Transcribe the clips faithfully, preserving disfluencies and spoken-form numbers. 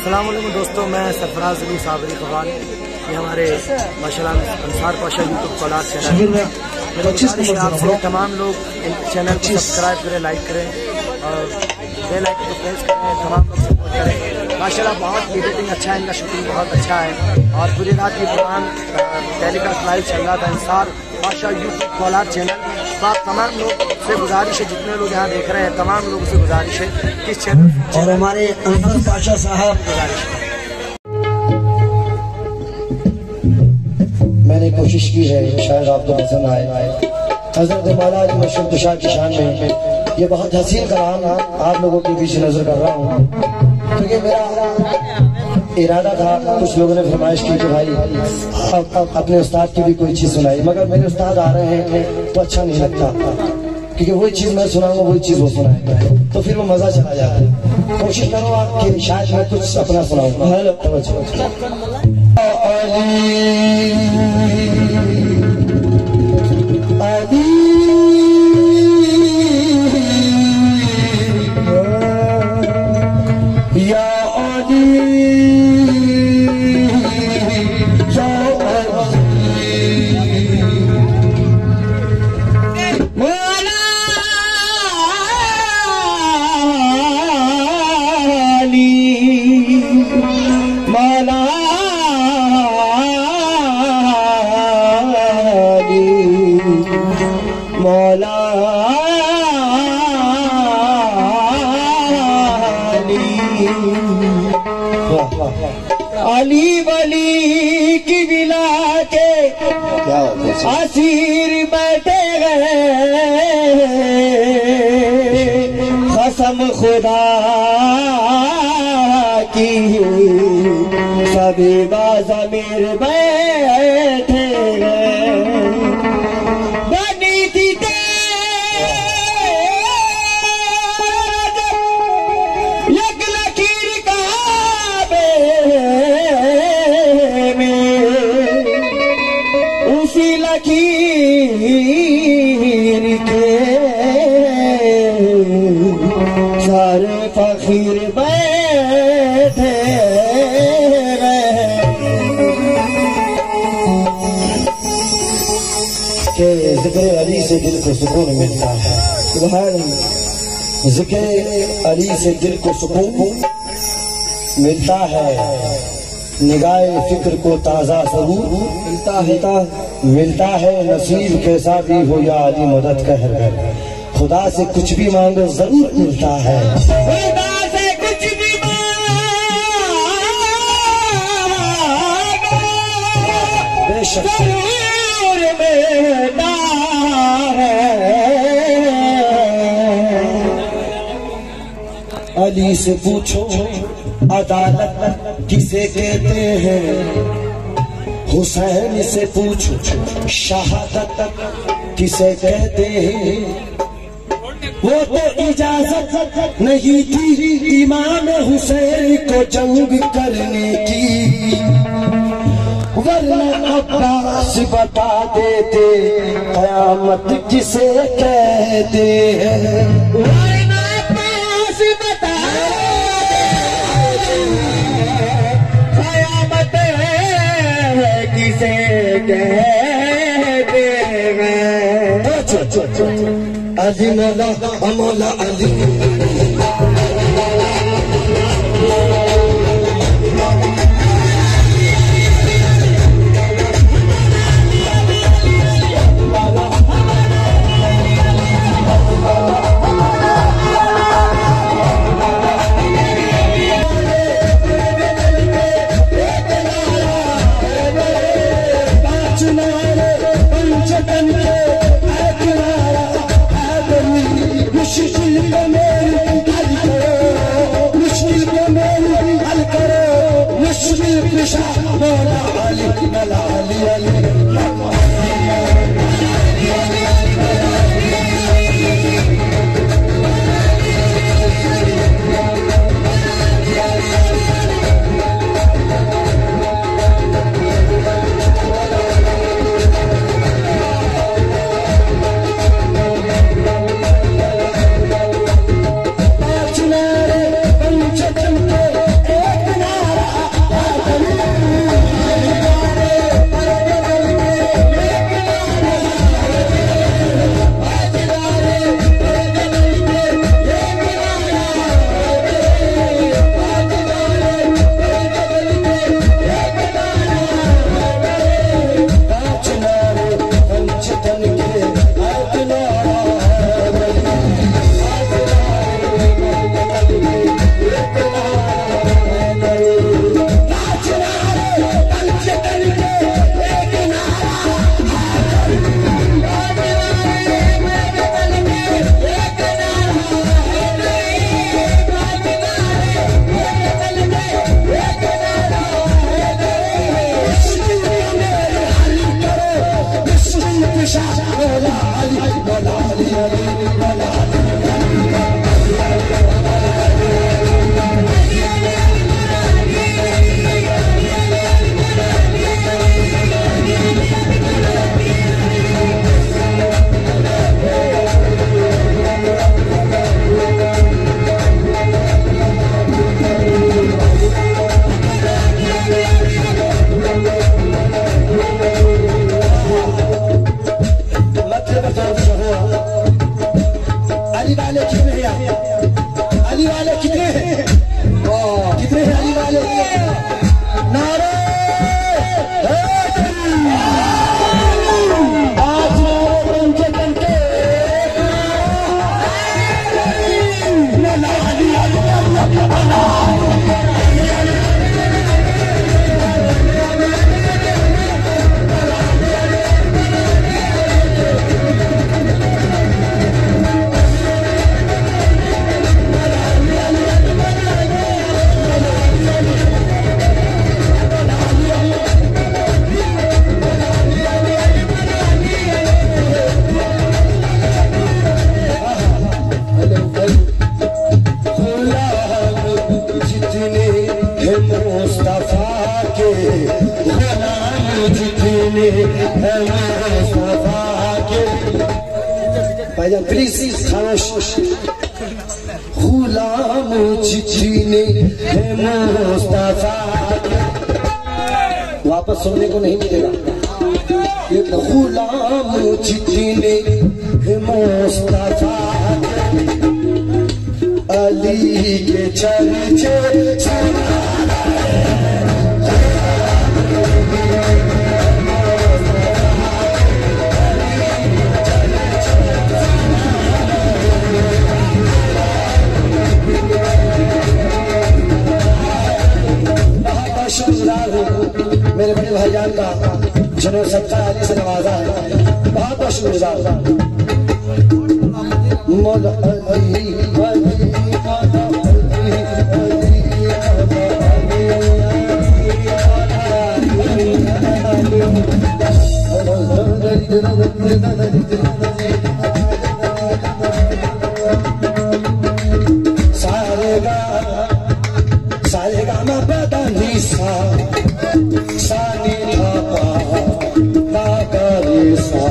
अस्सलाम वालेकुम दोस्तों, मैं सरफराज अली साबरी कवाल। ये हमारे माशाल्लाह Ansar Pasha YouTube caller channel है। मेरे गुजारिश है आपसे तमाम लोग चैनल को सब्सक्राइब करें, लाइक करें और बेल आइकन को प्रेस करें। तमाम लोग सपोर्ट करें। माशाल्लाह बहुत एडिटिंग अच्छा है, इनका शूटिंग बहुत अच्छा है और पूरी रात ये प्रोग्राम टेलीकास्ट लाइव चल रहा था Ansar Pasha YouTube caller channel. तो आप तमाम लोग से गुजारिश है, जितने लोग यहाँ देख रहे हैं तमाम लोगों से गुजारिश है कि इस चैनल और हमारे अंसार पाशा साहब गुजारिश है। मैंने कोशिश की है शायद आपको पसंद आए। हजरत मौला मशहूर शाह की शान में ये बहुत हसीन कलाम आप लोगों के बीच नजर कर रहा हूँ, क्योंकि मेरा इरादा था। कुछ लोगों ने फरमाइश की कि भाई आप, आप अपने उस्ताद की भी कोई चीज सुनाई, मगर मेरे उस्ताद आ रहे हैं तो अच्छा नहीं लगता, क्योंकि वही चीज मैं सुनाऊंगा वही चीज वो सुनाएगा तो फिर वो मजा चला जाता है। कोशिश करो आपकी शायद मैं कुछ अपना सुनाऊंगा। हेलो मौला अली वली की विला के असीर बैठे गए, कसम खुदा की सभी बाज़मीर बैठे गए। बनी थी एक लकीर काबे में, उसी लकीर के सारे फकीर बैठे के जिक्र अली से दिल को सुकून मिलता है। जिक्र अली से दिल को सुकून मिलता है, निगाहे फिक्र को ताज़ा सबूर मिलता है मिलता है नसीब कैसा भी हो या अली मदद कह कर, खुदा से कुछ भी मांगो जरूर मिलता है। खुदा से कुछ भी मांगो बेशक जरूर मिलता है। अली से पूछो अदालत किसे कहते हैं, हुसैन से पूछो शहादत किसे कहते हैं। वो तो इजाजत नहीं थी इमाम हुसैन को जंग करने की, वरना अब्बास बता देते कयामत किसे कहते हैं। वरना अब्बास बता कयामत किसे कहते हैं। अली मौला मौला अली मौला अली मौला अली मौला भाईजान प्लीज खामोश। गुलाम चिट्ठी है मुस्तफा, वापस सुनने को नहीं मिलेगा। ये गुलाम चिट्ठी है मुस्तफा, अली के चर्चे मेरे बड़े भाईजान का जिन्होंने सबका अली से नवाजा है, बहुत बहुत शुक्रगुजार। मौला अली सारे गा सारे गा मा पता नहीं सा सानी थापा ताकरे सा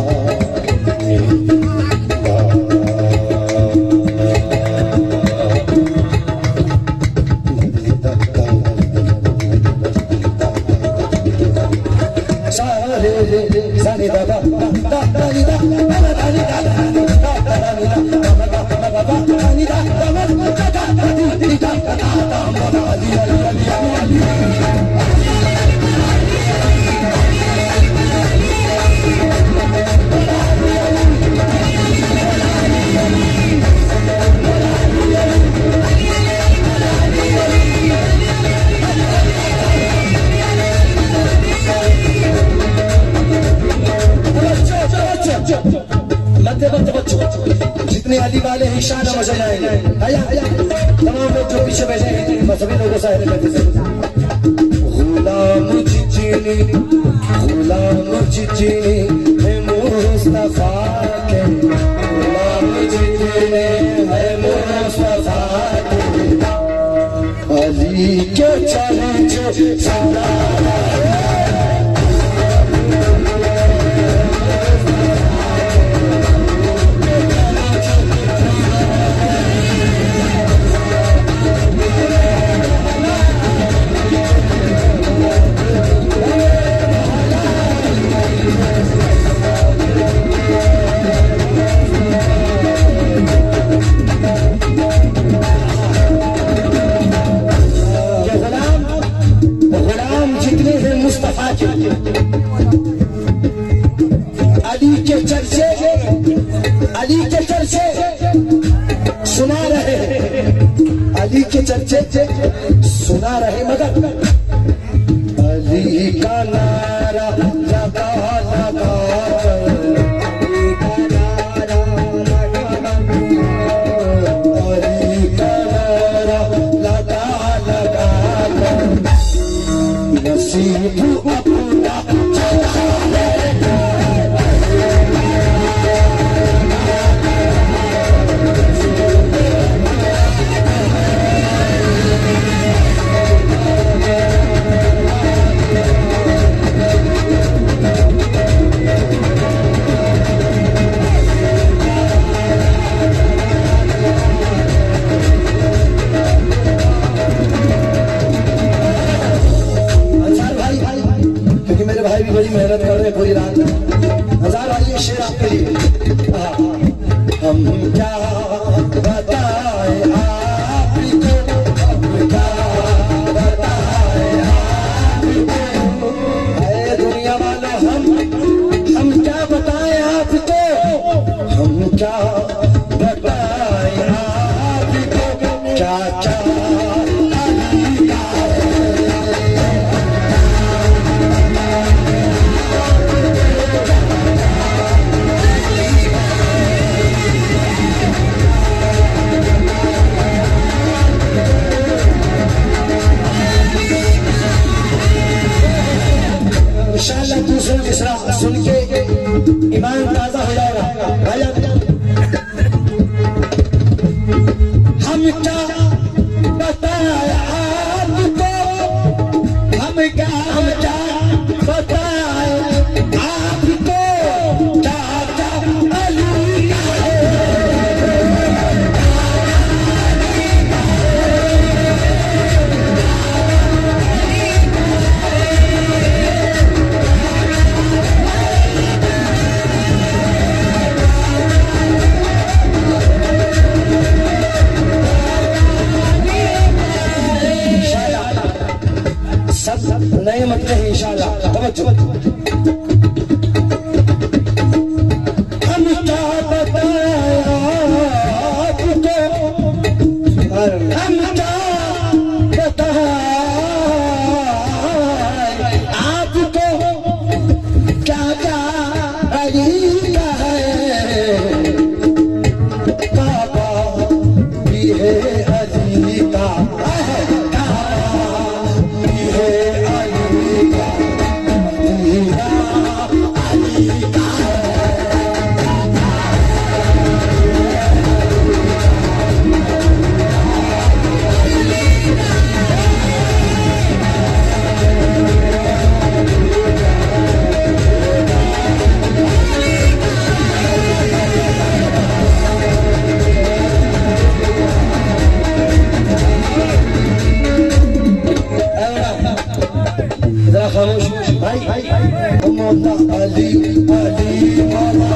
सारे सानी दादा दादा दा दादा जितने अली वाले हैं शान मजा जाएंगे। तमाम लोग जो पीछे बैठे हैं मैं सभी लोगों से गुलाम चिट्ठी गुलाम चिट्ठी है मुस्तफा के, गुलाम चिट्ठी है मुस्तफा के, अली के चर्चे सदा अली के चर्चे अली के चर्चे सुना रहे अली के चर्चे सुना रहे मगर अली का नारा लगा लगा अली का नारा लगा लगा नसीब अपना हम क्या बताए आपको, हम क्या बताए आपको, अरे दुनिया वालों हम हम क्या बताए आपको, हम क्या बताए आपको, चाचा दूसरा मिसरा सुन के ईमान ताजा हो जाएगा। हम क्या बताए आपको, हम क्या हम क्या बताए आपको, चाचा अली नए मतलब है इंशाल्लाह। तवज्जो, हम क्या बताए आपको, हम क्या बताए आपको, क्या क्या अली का है, काबा भी है अली का, खामोश भाई मौला अली अली मौला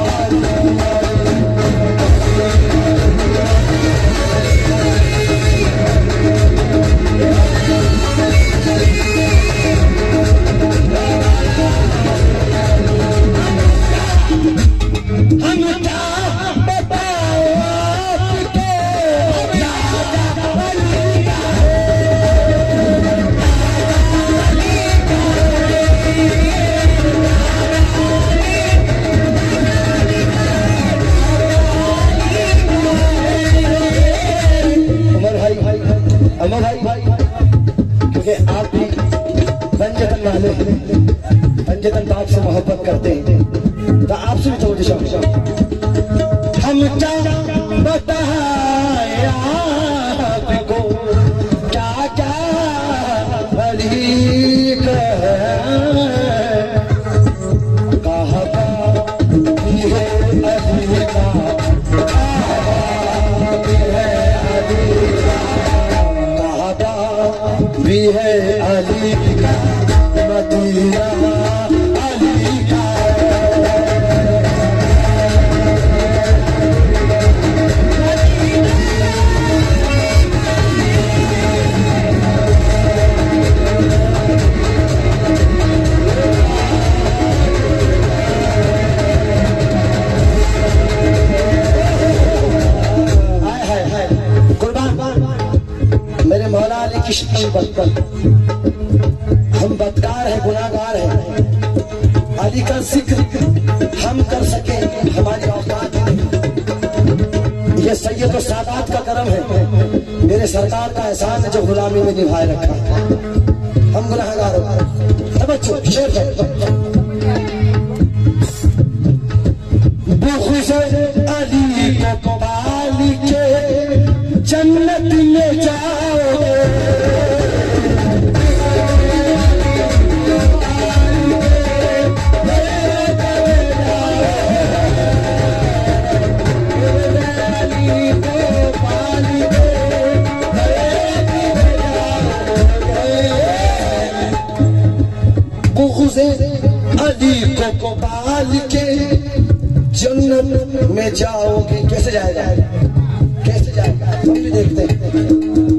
अमर भाई, क्योंकि आप भी पंजतन वाले पंजतन बाप से मोहब्बत करते हैं, तो आपसे भी थोड़ी सा हम क्या बताए आपको, क्या क्या अली का कहा भी है अली का, भी है अली का, मदीना अली का, मेरे मौला अली की शान बदतर, हम बदकार हैं, गुनाहगार हैं, अली का जिक्र हम कर सके हमारी औकात है। ये सैयद और सादात का करम है, मेरे सरकार का एहसान है जो गुलामी में निभाए रखा है। हम गुनाहगार हैं। तवज्जो, शेर है अली को पाली के जन्नत में जाओगे, अली को पाल के जन्नत जन्नत में जाओगे। कैसे जाएगा, कैसे जाएगा हम भी देखते हैं।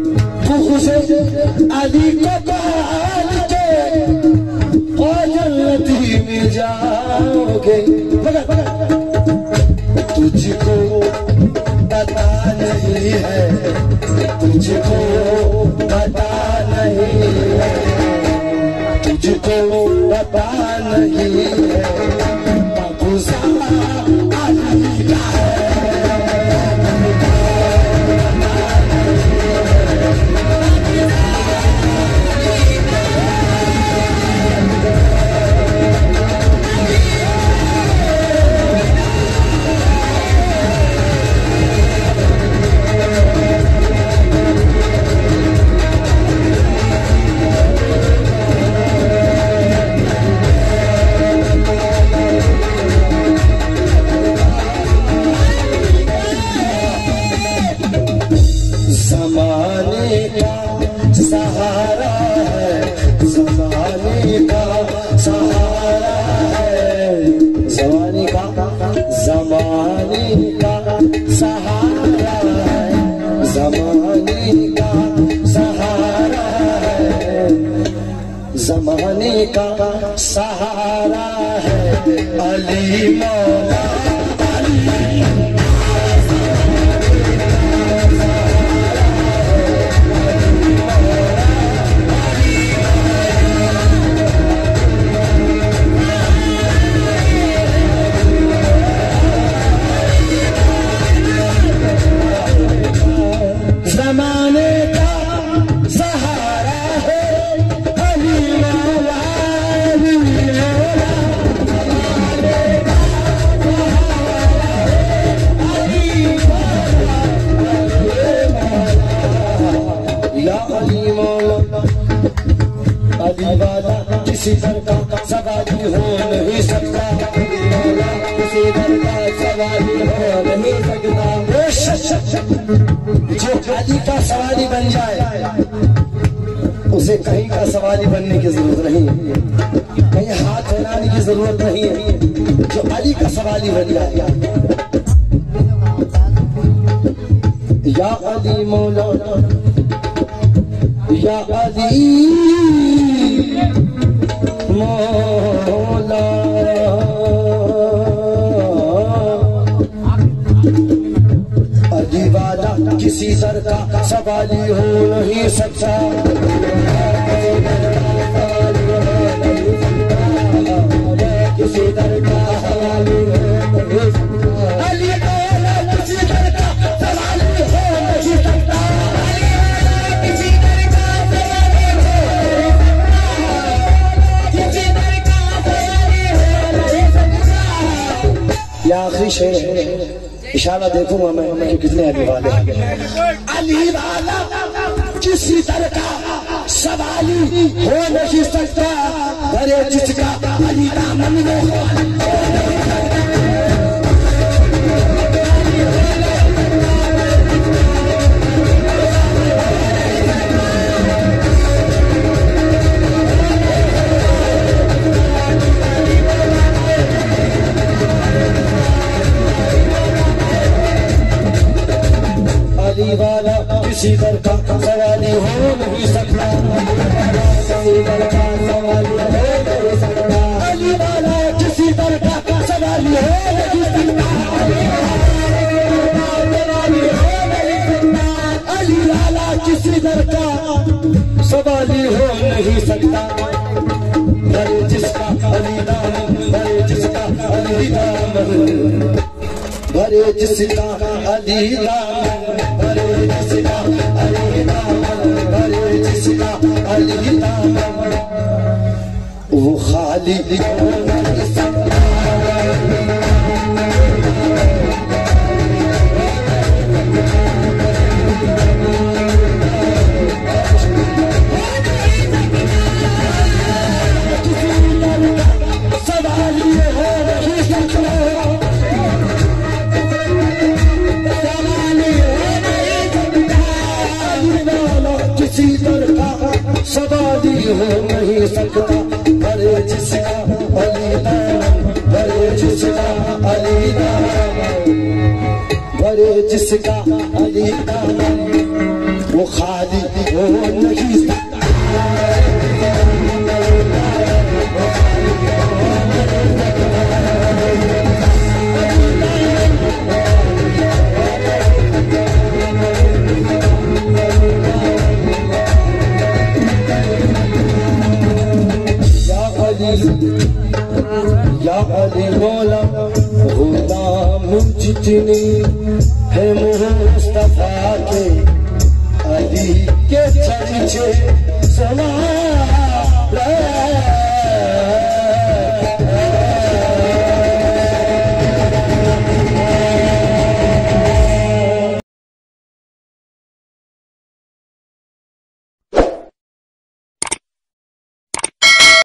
अली को पाल के और जन्नती में जाओगे, तुझको पता नहीं है, तुझको पता नहीं है, तुझको पता नहीं है, बाबू साहब अली का है। जमाने का सहारा है अली मौला। जमाने का सहारा है अली मौला, अली मौला। या अली मौला, अली वाला किसी दर का सवाली हो नहीं सकता, किसी दर का सवाली हो नहीं सकता। जो अली का सवाली बन जाए उसे कहीं का सवाली बनने की जरूरत नहीं है, कहीं हाथ फैलाने की जरूरत नहीं है। जो अली का सवाली बन जाए, या अली मौला, या अली मौला। अली वाला किसी दर का सवाली हो नहीं सकता, किसी दर का सवाली हो नहीं सकता। अली वाला किसी दर का सवाली हो नहीं सकता, किसी दर का सवाली हो, किसी दर का सवाली हो नहीं सकता। या आखिरी शेर है, इशारा देखूंगा मैं कि कितने अली वाले। अली वाला किसी तरह का सवाली हो नहीं सकता, अरे जिसका अली दामन में अली वाला किसी दर का सवाली हो नहीं सकता, किसी दर का सवाली हो नहीं सकता। अली वाला किसी दर का सवाली हो नहीं सकता, अली वाला किसी दर का सवाली हो नहीं सकता। अरे जिसका अली दामन, अरे जिसका अली दामन, अरे जिसका अली दामन, अरे जिसका अली दामन, अरे जिसका अली दामन, वो खाली हो नहीं सकता। सवाली हो नहीं सकता, अरे जिसका अली दामन, अरे जिसका अली दामन। भरे जिसका अली का वो खाली वो नहीं या अली मौला गुलाम जितनी है मुस्तफा के अली के चर्चे सुना